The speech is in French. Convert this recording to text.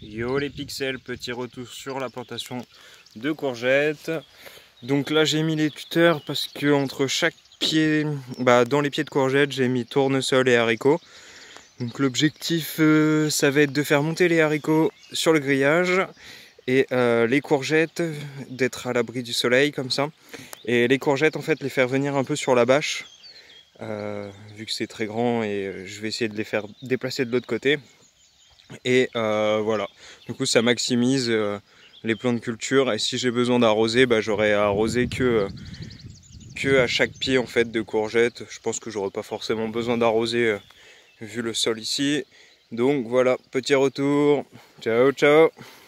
Yo les pixels, petit retour sur la plantation de courgettes. Donc là j'ai mis les tuteurs parce que entre chaque pied, dans les pieds de courgettes j'ai mis tournesol et haricots. Donc l'objectif ça va être de faire monter les haricots sur le grillage et les courgettes d'être à l'abri du soleil comme ça. Et les courgettes en fait les faire venir un peu sur la bâche vu que c'est très grand et je vais essayer de les faire déplacer de l'autre côté. Et voilà, du coup ça maximise les plants de culture et si j'ai besoin d'arroser, j'aurai à arroser que à chaque pied en fait de courgettes. Je pense que j'aurai pas forcément besoin d'arroser vu le sol ici. Donc voilà, petit retour, ciao ciao.